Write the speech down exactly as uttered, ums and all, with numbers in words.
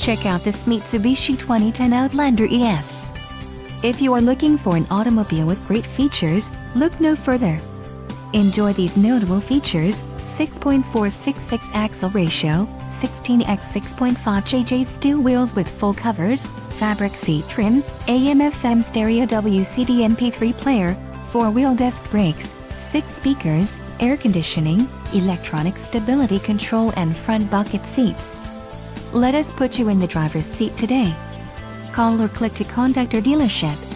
Check out this Mitsubishi twenty ten Outlander E S. If you are looking for an automobile with great features, look no further. Enjoy these notable features: six point four six six axle ratio, sixteen by six point five millimeter steel wheels with full covers, fabric seat trim, A M F M stereo W C D M P three player, four-wheel disc brakes, six speakers, air conditioning, electronic stability control and front bucket seats. Let us put you in the driver's seat today. Call or click to contact our dealership.